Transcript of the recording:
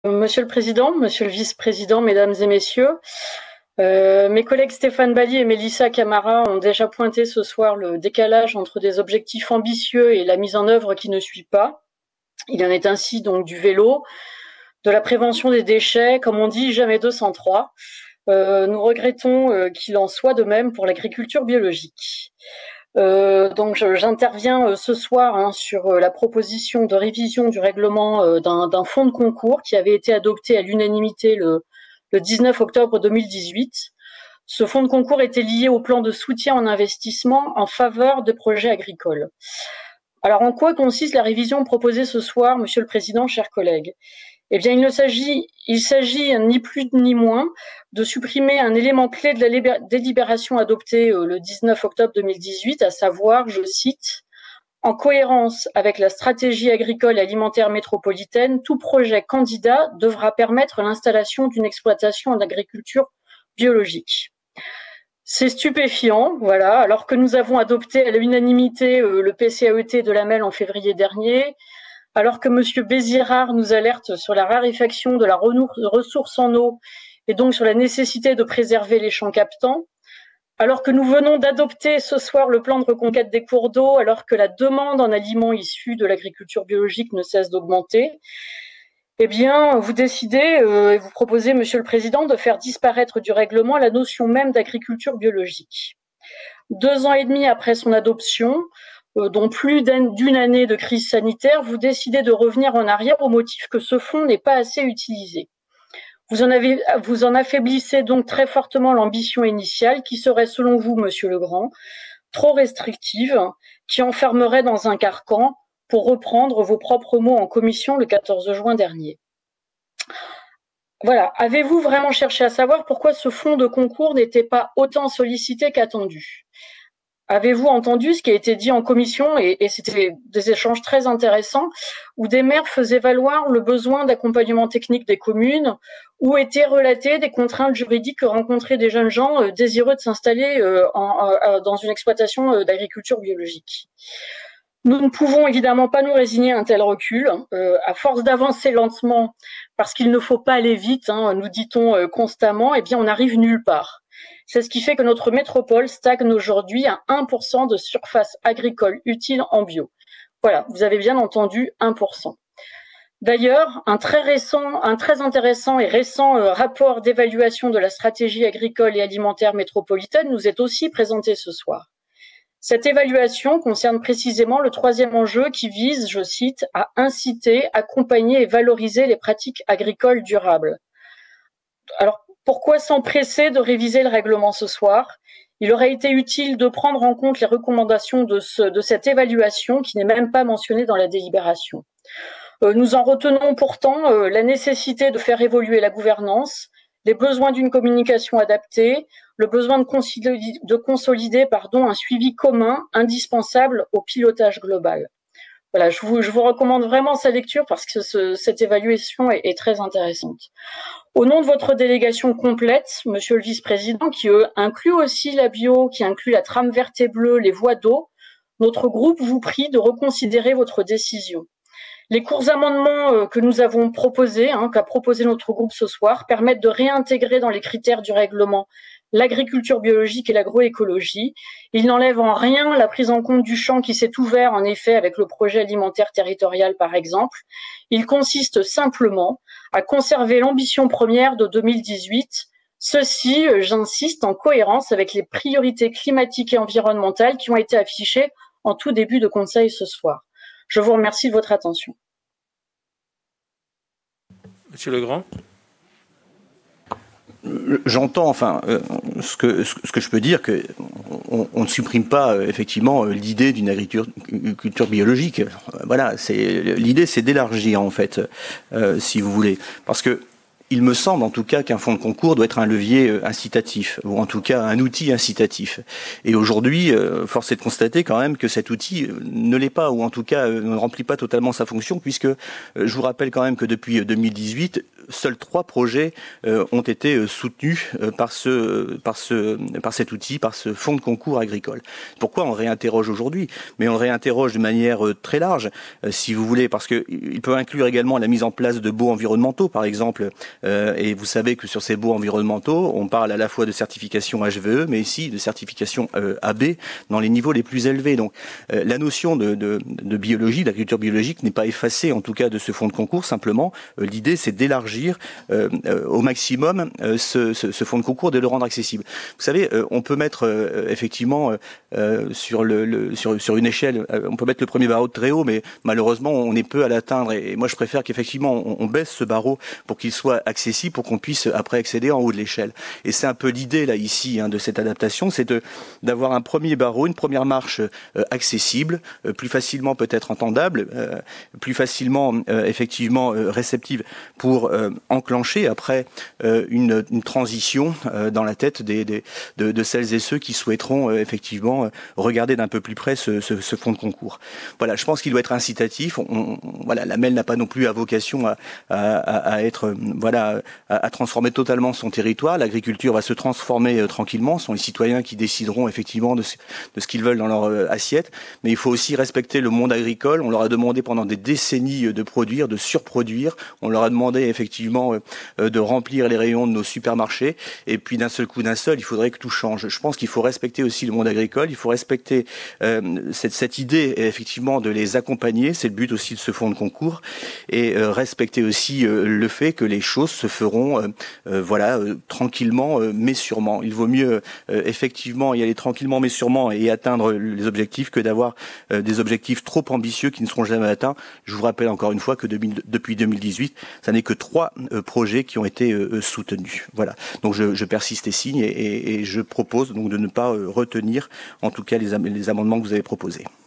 Monsieur le Président, Monsieur le Vice-président, Mesdames et Messieurs, mes collègues Stéphane Bally et Mélissa Camara ont déjà pointé ce soir le décalage entre des objectifs ambitieux et la mise en œuvre qui ne suit pas. Il en est ainsi donc du vélo, de la prévention des déchets, comme on dit, jamais 203. Nous regrettons qu'il en soit de même pour l'agriculture biologique. Donc j'interviens ce soir sur la proposition de révision du règlement d'un fonds de concours qui avait été adopté à l'unanimité le 19 octobre 2018. Ce fonds de concours était lié au plan de soutien en investissement en faveur de projets agricoles. Alors en quoi consiste la révision proposée ce soir, Monsieur le Président, chers collègues ? Eh bien, il s'agit ni plus ni moins de supprimer un élément clé de la délibération adoptée le 19 octobre 2018, à savoir, je cite, « En cohérence avec la stratégie agricole et alimentaire métropolitaine, tout projet candidat devra permettre l'installation d'une exploitation en agriculture biologique. » C'est stupéfiant, voilà, alors que nous avons adopté à l'unanimité le PCAET de la MEL en février dernier, alors que M. Bézirard nous alerte sur la raréfaction de la ressource en eau et donc sur la nécessité de préserver les champs captants, alors que nous venons d'adopter ce soir le plan de reconquête des cours d'eau, alors que la demande en aliments issus de l'agriculture biologique ne cesse d'augmenter, eh bien, vous décidez et vous proposez, Monsieur le Président, de faire disparaître du règlement la notion même d'agriculture biologique. 2 ans et demi après son adoption, dont plus d'une année de crise sanitaire, vous décidez de revenir en arrière au motif que ce fonds n'est pas assez utilisé. Vous en affaiblissez donc très fortement l'ambition initiale qui serait, selon vous, Monsieur Legrand, trop restrictive, qui enfermerait dans un carcan, pour reprendre vos propres mots en commission le 14 juin dernier. Voilà. Avez-vous vraiment cherché à savoir pourquoi ce fonds de concours n'était pas autant sollicité qu'attendu ? Avez-vous entendu ce qui a été dit en commission, et c'était des échanges très intéressants, où des maires faisaient valoir le besoin d'accompagnement technique des communes, où étaient relatées des contraintes juridiques que rencontraient des jeunes gens désireux de s'installer dans une exploitation d'agriculture biologique. Nous ne pouvons évidemment pas nous résigner à un tel recul. À force d'avancer lentement, parce qu'il ne faut pas aller vite, nous dit-on constamment, eh bien on n'arrive nulle part. C'est ce qui fait que notre métropole stagne aujourd'hui à 1% de surface agricole utile en bio. Voilà, vous avez bien entendu, 1%. D'ailleurs, un très intéressant et récent rapport d'évaluation de la stratégie agricole et alimentaire métropolitaine nous est aussi présenté ce soir. Cette évaluation concerne précisément le troisième enjeu qui vise, je cite, à inciter, accompagner et valoriser les pratiques agricoles durables. Alors, pourquoi s'empresser de réviser le règlement ce soir ? Il aurait été utile de prendre en compte les recommandations de cette évaluation qui n'est même pas mentionnée dans la délibération. Nous en retenons pourtant la nécessité de faire évoluer la gouvernance, les besoins d'une communication adaptée, le besoin de consolider un suivi commun indispensable au pilotage global. Voilà, je vous recommande vraiment sa lecture parce que cette évaluation est très intéressante. Au nom de votre délégation complète, Monsieur le Vice-président, qui inclut aussi la bio, qui inclut la trame verte et bleue, les voies d'eau, notre groupe vous prie de reconsidérer votre décision. Les courts amendements que nous avons proposés, qu'a proposé notre groupe ce soir, permettent de réintégrer dans les critères du règlement l'agriculture biologique et l'agroécologie. Ils n'enlèvent en rien la prise en compte du champ qui s'est ouvert en effet avec le projet alimentaire territorial par exemple. Ils consistent simplement à conserver l'ambition première de 2018, ceci, j'insiste, en cohérence avec les priorités climatiques et environnementales qui ont été affichées en tout début de conseil ce soir. Je vous remercie de votre attention. Monsieur Legrand. J'entends, ce que je peux dire, que on ne supprime pas effectivement l'idée d'une agriculture biologique. Voilà, l'idée, c'est d'élargir en fait, si vous voulez, parce que il me semble en tout cas qu'un fonds de concours doit être un levier incitatif, ou en tout cas un outil incitatif. Et aujourd'hui, force est de constater quand même que cet outil ne l'est pas, ou en tout cas ne remplit pas totalement sa fonction, puisque je vous rappelle quand même que depuis 2018, seuls 3 projets ont été soutenus par cet outil, par ce fonds de concours agricole. Pourquoi on réinterroge aujourd'hui? Mais on réinterroge de manière très large, si vous voulez, parce qu'il peut inclure également la mise en place de baux environnementaux, par exemple. Et vous savez que sur ces baux environnementaux, on parle à la fois de certification HVE, mais aussi de certification AB dans les niveaux les plus élevés. Donc la notion de biologie, d'agriculture biologique n'est pas effacée, en tout cas de ce fonds de concours. Simplement, l'idée, c'est d'élargir au maximum ce fonds de concours, de le rendre accessible. Vous savez, on peut mettre effectivement sur une échelle, on peut mettre le premier barreau très haut, mais malheureusement, on est peu à l'atteindre. Et moi, je préfère qu'effectivement, on baisse ce barreau pour qu'il soit accessible, pour qu'on puisse après accéder en haut de l'échelle. Et c'est un peu l'idée là ici de cette adaptation, c'est d'avoir un premier barreau, une première marche accessible, plus facilement peut-être entendable, plus facilement effectivement réceptive pour enclencher après une transition dans la tête de celles et ceux qui souhaiteront effectivement regarder d'un peu plus près ce fonds de concours. Voilà, je pense qu'il doit être incitatif. Voilà, la MEL n'a pas non plus à vocation à être à transformer totalement son territoire. L'agriculture va se transformer tranquillement. Ce sont les citoyens qui décideront effectivement de ce qu'ils veulent dans leur assiette. Mais il faut aussi respecter le monde agricole. On leur a demandé pendant des décennies de produire, de surproduire. On leur a demandé effectivement de remplir les rayons de nos supermarchés. Et puis d'un seul coup, il faudrait que tout change. Je pense qu'il faut respecter aussi le monde agricole. Il faut respecter cette idée effectivement de les accompagner. C'est le but aussi de ce fonds de concours. Et respecter aussi le fait que les choses se feront tranquillement mais sûrement. Il vaut mieux effectivement y aller tranquillement mais sûrement et atteindre les objectifs que d'avoir des objectifs trop ambitieux qui ne seront jamais atteints. Je vous rappelle encore une fois que depuis 2018, ça n'est que 3 projets qui ont été soutenus. Voilà. Donc je persiste et signe et je propose donc de ne pas retenir en tout cas les amendements que vous avez proposés.